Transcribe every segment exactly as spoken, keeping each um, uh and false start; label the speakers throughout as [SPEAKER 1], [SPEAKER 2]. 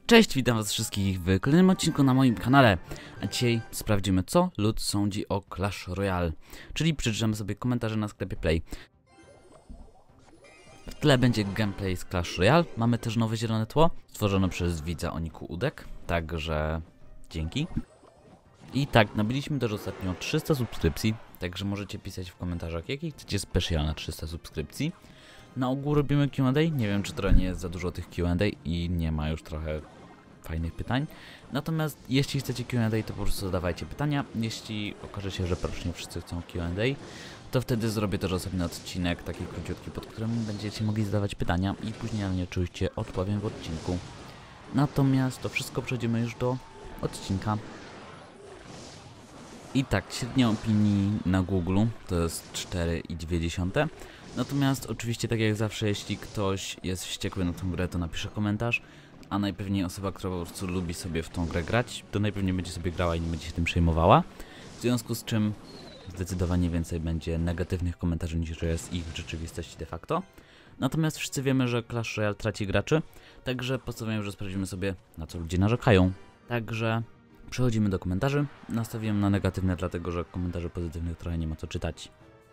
[SPEAKER 1] Cześć, witam was wszystkich w kolejnym odcinku na moim kanale. A dzisiaj sprawdzimy, co lud sądzi o Clash Royale. Czyli przeczytamy sobie komentarze na sklepie Play. W tle będzie gameplay z Clash Royale. Mamy też nowe zielone tło, stworzone przez widza o niku Udek. Także dzięki. I tak, nabiliśmy też ostatnio trzysta subskrypcji. Także możecie pisać w komentarzach, jaki chcecie special na trzysta subskrypcji. Na ogół robimy Q and A. Nie wiem, czy trochę nie jest za dużo tych Q and A i nie ma już trochę fajnych pytań. Natomiast jeśli chcecie Q and A, to po prostu zadawajcie pytania. Jeśli okaże się, że praktycznie wszyscy chcą Q and A, to wtedy zrobię też osobny odcinek, taki króciutki, pod którym będziecie mogli zadawać pytania i później na nie oczywiście odpowiem w odcinku. Natomiast to wszystko przejdziemy już do odcinka. I tak, średnia opinii na Google to jest cztery i dwie dziesiąte. Natomiast oczywiście, tak jak zawsze, jeśli ktoś jest wściekły na tą grę, to napisze komentarz, a najpewniej osoba, która po prostu lubi sobie w tą grę grać, to najpewniej będzie sobie grała i nie będzie się tym przejmowała. W związku z czym zdecydowanie więcej będzie negatywnych komentarzy niż jest ich w rzeczywistości de facto. Natomiast wszyscy wiemy, że Clash Royale traci graczy, także postanowiłem, że sprawdzimy sobie, na co ludzie narzekają. Także przechodzimy do komentarzy. Nastawiłem na negatywne, dlatego że komentarzy pozytywnych trochę nie ma co czytać.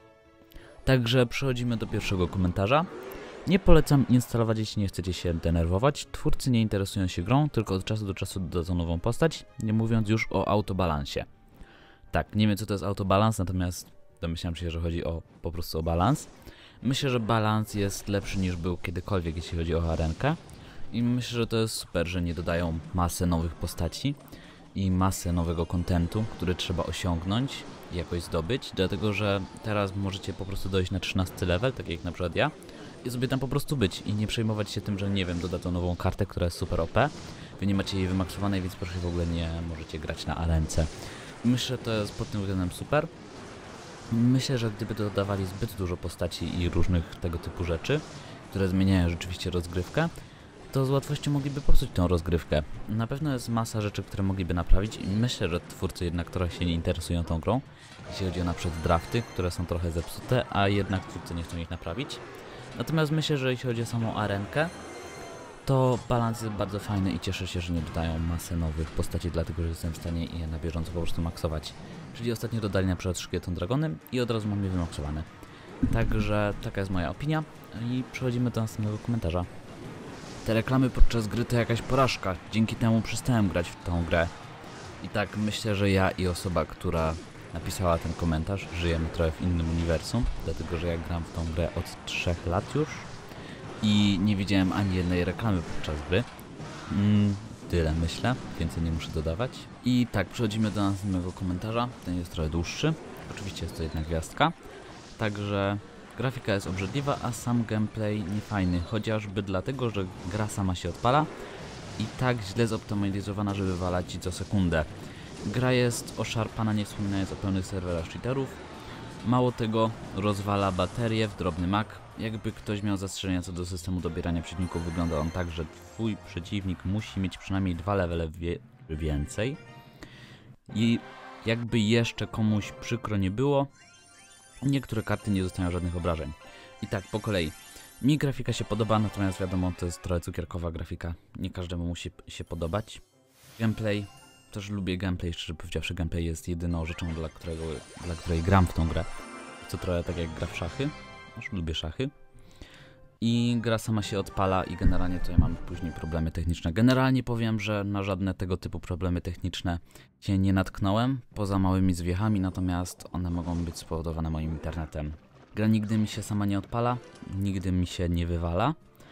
[SPEAKER 1] Także przechodzimy do pierwszego komentarza. Nie polecam instalować, jeśli nie chcecie się denerwować. Twórcy nie interesują się grą, tylko od czasu do czasu dodadzą nową postać, nie mówiąc już o autobalansie. Tak, nie wiem, co to jest autobalans, natomiast domyślam się, że chodzi o po prostu o balans. Myślę, że balans jest lepszy niż był kiedykolwiek, jeśli chodzi o arenkę. I myślę, że to jest super, że nie dodają masę nowych postaci i masę nowego kontentu, który trzeba osiągnąć i jakoś zdobyć, dlatego że teraz możecie po prostu dojść na trzynasty level, tak jak na przykład ja, i sobie tam po prostu być i nie przejmować się tym, że nie wiem, dodadzą nową kartę, która jest super O P. Wy nie macie jej wymaksowanej, więc proszę w ogóle nie możecie grać na arence. Myślę, że to jest pod tym względem super. Myślę, że gdyby dodawali zbyt dużo postaci i różnych tego typu rzeczy, które zmieniają rzeczywiście rozgrywkę, to z łatwością mogliby popsuć tą rozgrywkę. Na pewno jest masa rzeczy, które mogliby naprawić i myślę, że twórcy jednak trochę się nie interesują tą grą, jeśli chodzi o na przykład drafty, które są trochę zepsute, a jednak twórcy nie chcą ich naprawić. Natomiast myślę, że jeśli chodzi o samą arenkę, to balans jest bardzo fajny i cieszę się, że nie dodają masę nowych postaci, dlatego że jestem w stanie je na bieżąco po prostu maksować. Czyli ostatnio dodali na przykład Szkieton Dragony i od razu mam je wymaksowane. Także taka jest moja opinia i przechodzimy do następnego komentarza. Te reklamy podczas gry to jakaś porażka, dzięki temu przestałem grać w tą grę. I tak myślę, że ja i osoba, która napisała ten komentarz, żyjemy trochę w innym uniwersum, dlatego że ja gram w tą grę od trzech lat już i nie widziałem ani jednej reklamy podczas gry. Mm, tyle myślę, więcej nie muszę dodawać. I tak, przechodzimy do następnego komentarza, ten jest trochę dłuższy, oczywiście jest to jedna gwiazdka, także grafika jest obrzydliwa, a sam gameplay niefajny, chociażby dlatego, że gra sama się odpala i tak źle zoptymalizowana, żeby walać ci co sekundę. Gra jest oszarpana, nie wspominając o pełnych serwerach cheaterów. Mało tego, rozwala baterię w drobny mak. Jakby ktoś miał zastrzeżenia co do systemu dobierania przeciwników, wygląda on tak, że twój przeciwnik musi mieć przynajmniej dwa levele wie więcej. I jakby jeszcze komuś przykro nie było, niektóre karty nie dostają żadnych obrażeń. I tak, po kolei. Mi grafika się podoba, natomiast wiadomo, to jest trochę cukierkowa grafika. Nie każdemu musi się podobać. Gameplay. Też lubię gameplay, szczerze powiedziawszy, gameplay jest jedyną rzeczą, dla, którego, dla której gram w tą grę. Co trochę tak jak gra w szachy. Już lubię szachy. I gra sama się odpala i generalnie tutaj mam później problemy techniczne. Generalnie powiem, że na żadne tego typu problemy techniczne się nie natknąłem, poza małymi zwiechami, natomiast one mogą być spowodowane moim internetem. Gra nigdy mi się sama nie odpala, nigdy mi się nie wywala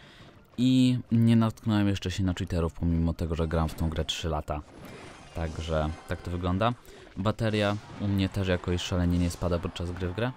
[SPEAKER 1] i nie natknąłem jeszcze się na cheaterów, pomimo tego, że gram w tą grę trzy lata. Także tak to wygląda. Bateria u mnie też jakoś szalenie nie spada podczas gry w grę.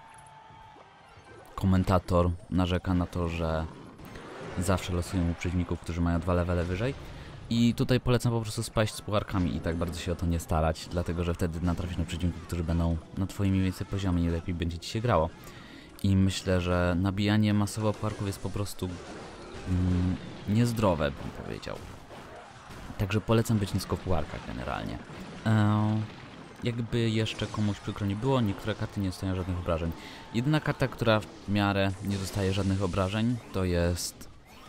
[SPEAKER 1] Komentator narzeka na to, że zawsze losują u przeciwników, którzy mają dwa levele wyżej. I tutaj polecam po prostu spaść z pucharkami i tak bardzo się o to nie starać, dlatego że wtedy natrafisz na przeciwników, którzy będą na twoim mniej więcej poziomie, nie lepiej będzie ci się grało. I myślę, że nabijanie masowo pucharków jest po prostu mm, niezdrowe, bym powiedział. Także polecam być nisko w pucharkach generalnie. Eee, jakby jeszcze komuś przykro nie było, niektóre karty nie dostają żadnych obrażeń. Jedyna karta, która w miarę nie dostaje żadnych obrażeń, to jest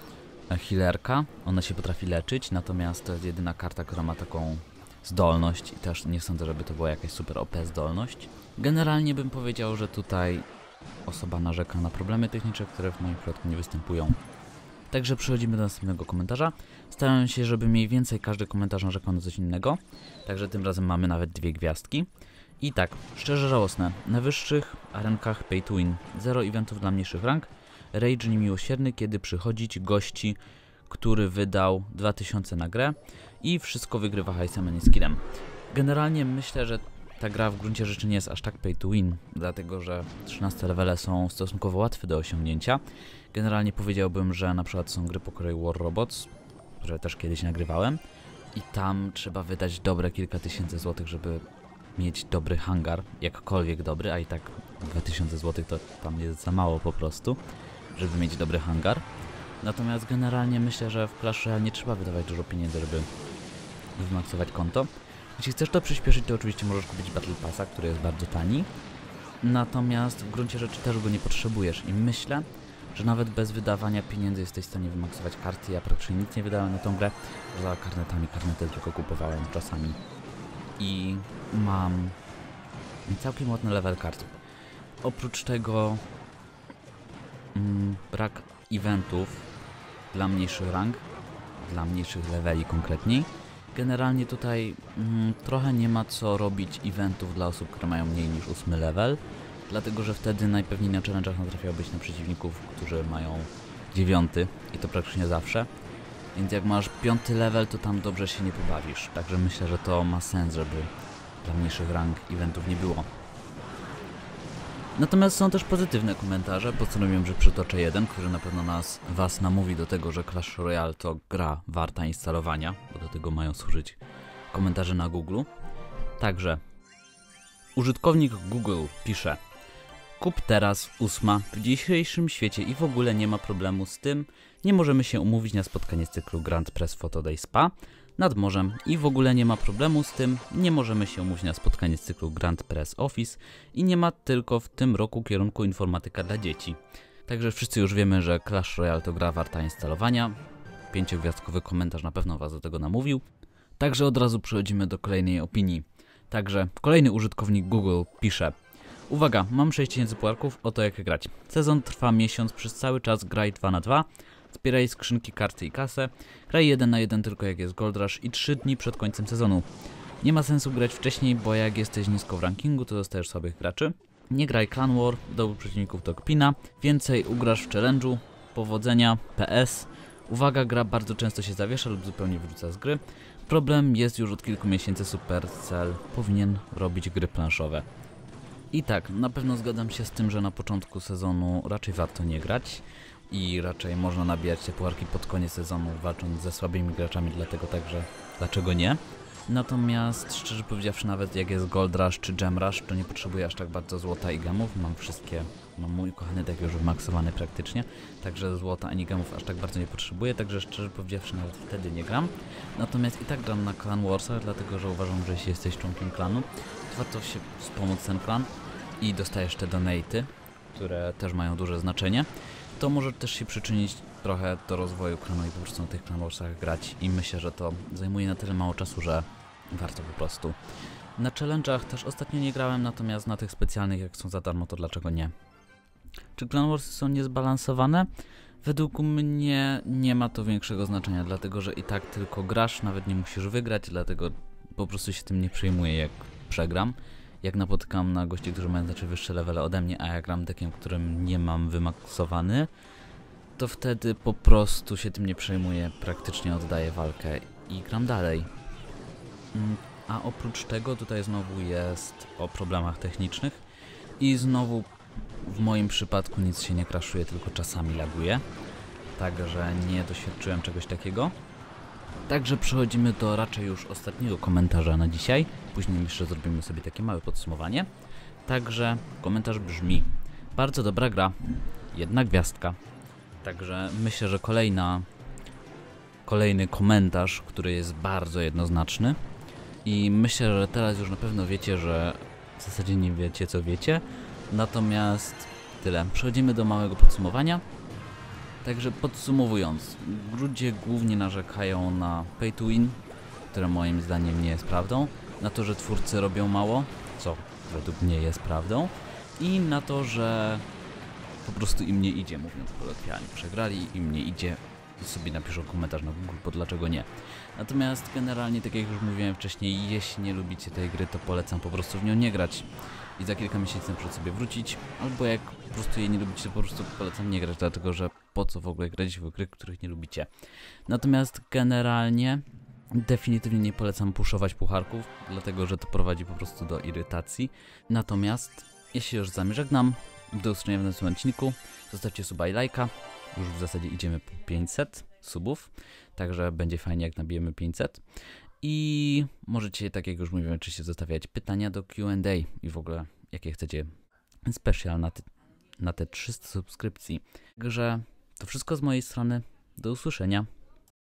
[SPEAKER 1] healerka, ona się potrafi leczyć, natomiast to jest jedyna karta, która ma taką zdolność i też nie sądzę, żeby to była jakaś super O P zdolność. Generalnie bym powiedział, że tutaj osoba narzeka na problemy techniczne, które w moim przypadku nie występują. Także przechodzimy do następnego komentarza. Starałem się, żeby mniej więcej każdy komentarz narzekał na coś innego. Także tym razem mamy nawet dwie gwiazdki. I tak, szczerze żałosne. Na wyższych arenkach pay to win. Zero eventów dla mniejszych rank. Rage niemiłosierny, kiedy przychodzić gości, który wydał dwa tysiące na grę. I wszystko wygrywa hajsem, a nie skillem. Generalnie myślę, że ta gra w gruncie rzeczy nie jest aż tak pay to win, dlatego że trzynaste levele są stosunkowo łatwe do osiągnięcia. Generalnie powiedziałbym, że na przykład są gry pokroju War Robots, które też kiedyś nagrywałem i tam trzeba wydać dobre kilka tysięcy złotych, żeby mieć dobry hangar, jakkolwiek dobry, a i tak dwa tysiące złotych to tam jest za mało po prostu, żeby mieć dobry hangar. Natomiast generalnie myślę, że w Clash Royale nie trzeba wydawać dużo pieniędzy, żeby wymaksować konto. Jeśli chcesz to przyspieszyć, to oczywiście możesz kupić Battle Passa, który jest bardzo tani. Natomiast w gruncie rzeczy też go nie potrzebujesz i myślę, że nawet bez wydawania pieniędzy jesteś w stanie wymaksować karty. Ja praktycznie nic nie wydałem na tą grę, za karnetami, karnety tylko kupowałem czasami. I mam całkiem ładny level kart. Oprócz tego mm, brak eventów dla mniejszych rank, dla mniejszych leveli konkretniej. Generalnie tutaj mm, trochę nie ma co robić eventów dla osób, które mają mniej niż ósmy level, dlatego że wtedy najpewniej na challenge'ach natrafiałbyś na przeciwników, którzy mają dziewiąty i to praktycznie zawsze. Więc jak masz piąty level, to tam dobrze się nie pobawisz. Także myślę, że to ma sens, żeby dla mniejszych rank eventów nie było. Natomiast są też pozytywne komentarze, postanowiłem, że przytoczę jeden, który na pewno nas, was namówi do tego, że Clash Royale to gra warta instalowania, bo do tego mają służyć komentarze na Google. Także użytkownik Google pisze: kup teraz ósma w dzisiejszym świecie i w ogóle nie ma problemu z tym, nie możemy się umówić na spotkanie z cyklu Grand Press Photo Day Spa nad morzem i w ogóle nie ma problemu z tym, nie możemy się umówić na spotkanie z cyklu Grand Press Office i nie ma tylko w tym roku kierunku informatyka dla dzieci. Także wszyscy już wiemy, że Clash Royale to gra warta instalowania. Pięciogwiazdkowy komentarz na pewno was do tego namówił. Także od razu przechodzimy do kolejnej opinii. Także kolejny użytkownik Google pisze: uwaga, mam sześć tysięcy puarków, oto jak grać. Sezon trwa miesiąc, przez cały czas graj dwa na dwa. Zbieraj skrzynki, karty i kasę. Graj jeden na jeden tylko jak jest Gold Rush i trzy dni przed końcem sezonu. Nie ma sensu grać wcześniej, bo jak jesteś nisko w rankingu, to dostajesz słabych graczy. Nie graj Clan War, dobór przeciwników to kpina. Więcej ugrasz w challenge'u. Powodzenia, P S. Uwaga, gra bardzo często się zawiesza lub zupełnie wyrzuca z gry. Problem jest już od kilku miesięcy, Supercell powinien robić gry planszowe. I tak, na pewno zgadzam się z tym, że na początku sezonu raczej warto nie grać. I raczej można nabijać te puarki pod koniec sezonu, walcząc ze słabymi graczami, dlatego także dlaczego nie. Natomiast szczerze powiedziawszy, nawet jak jest Gold Rush czy Gem Rush, to nie potrzebuję aż tak bardzo złota i gemów. Mam wszystkie, mam mój kochany deck już wymaksowany praktycznie, także złota ani gemów aż tak bardzo nie potrzebuję, także szczerze powiedziawszy nawet wtedy nie gram. Natomiast i tak gram na Clan Warsach, dlatego że uważam, że jeśli jesteś członkiem klanu, to warto się wspomóc ten klan i dostajesz te donaty, które też mają duże znaczenie. To może też się przyczynić trochę do rozwoju klanu i po prostu na tych Clan Warsach grać i myślę, że to zajmuje na tyle mało czasu, że warto po prostu. Na challenge'ach też ostatnio nie grałem, natomiast na tych specjalnych, jak są za darmo, to dlaczego nie? Czy Clan Warsy są niezbalansowane? Według mnie nie ma to większego znaczenia, dlatego że i tak tylko grasz, nawet nie musisz wygrać, dlatego po prostu się tym nie przejmuję, jak przegram. Jak napotykam na gości, którzy mają znacznie wyższe levele ode mnie, a ja gram deckiem, którym nie mam wymaksowany, to wtedy po prostu się tym nie przejmuję, praktycznie oddaję walkę i gram dalej. A oprócz tego tutaj znowu jest o problemach technicznych i znowu w moim przypadku nic się nie crashuje, tylko czasami laguje, także nie doświadczyłem czegoś takiego. Także przechodzimy do raczej już ostatniego komentarza na dzisiaj. Później jeszcze zrobimy sobie takie małe podsumowanie. Także komentarz brzmi: bardzo dobra gra, jedna gwiazdka. Także myślę, że kolejna, kolejny komentarz, który jest bardzo jednoznaczny. I myślę, że teraz już na pewno wiecie, że w zasadzie nie wiecie, co wiecie. Natomiast tyle. Przechodzimy do małego podsumowania. Także podsumowując, ludzie głównie narzekają na pay to win, które moim zdaniem nie jest prawdą, na to, że twórcy robią mało, co według mnie jest prawdą, i na to, że po prostu im nie idzie, mówiąc kolokwialnie. Przegrali, im nie idzie i sobie napiszą komentarz na Google, bo dlaczego nie. Natomiast generalnie, tak jak już mówiłem wcześniej, jeśli nie lubicie tej gry, to polecam po prostu w nią nie grać i za kilka miesięcy na przykład sobie wrócić, albo jak po prostu jej nie lubicie, to po prostu polecam nie grać, dlatego że po co w ogóle grać w gry, których nie lubicie. Natomiast generalnie definitywnie nie polecam puszować pucharków, dlatego że to prowadzi po prostu do irytacji. Natomiast ja się już z wami żegnam, do usłyszenia w następnym odcinku, zostawcie suba i lajka, już w zasadzie idziemy po pięćset subów, także będzie fajnie jak nabijemy pięćset. I możecie, tak jak już mówiłem, oczywiście zostawiać pytania do Q and A i w ogóle jakie chcecie special na te, na te trzysta subskrypcji. Także to wszystko z mojej strony, do usłyszenia.